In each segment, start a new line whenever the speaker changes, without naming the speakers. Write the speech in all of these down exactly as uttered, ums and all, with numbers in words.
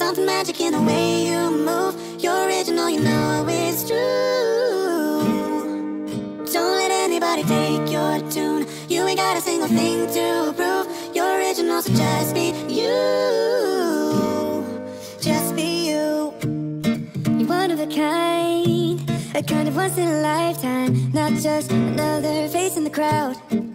Something magic in the way you move. You're original, you know it's true. Don't let anybody take your tune. You ain't got a single thing to prove. You're original, so just be you. Just be you. You're one of a kind, a kind of once in a lifetime, not just another face in the crowd.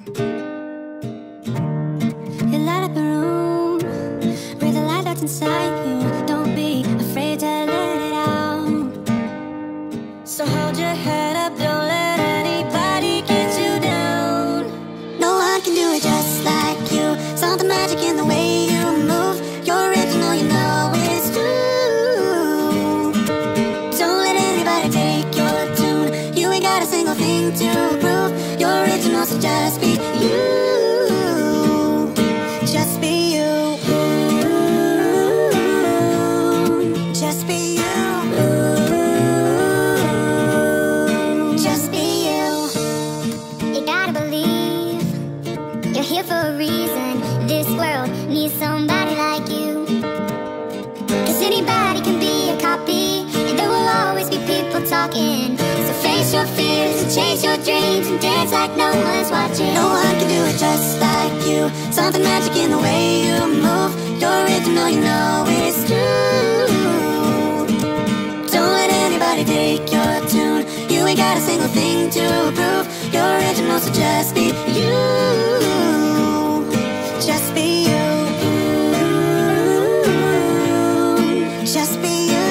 You light up a room with the light that's inside you. Don't be afraid to let it out. So hold your head up, don't let anybody get you down. No one can do it just like you. Something magic in the way you move. You're original, you know it's true. Don't let anybody take your tune. You ain't got a single thing to prove. You're original, so just be you. Just be you. Just be you. Just be you. You gotta believe you're here for a reason. This world needs somebody like you. Cause anybody can be a copy, and there will always be people talking. So face your fears and chase your dreams and dance like no one's watching. No one can do it just like you. Something magic in the way you move. You're original, you know it's true. Don't let anybody take your tune. You ain't got a single thing to prove. You're original, so just be you. Just be you. Just be you.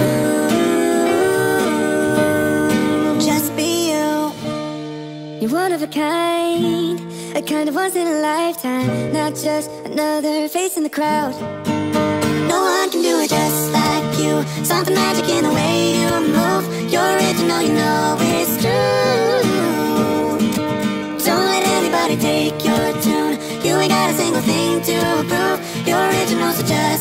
Just be you. You're one of a kind, a kind of once in a lifetime, not just another face in the crowd. No one can do it just like you. Something magic in the way you move. You're original, you know it's true. Don't let anybody take your tune. You ain't got a single thing to prove. You're original, so just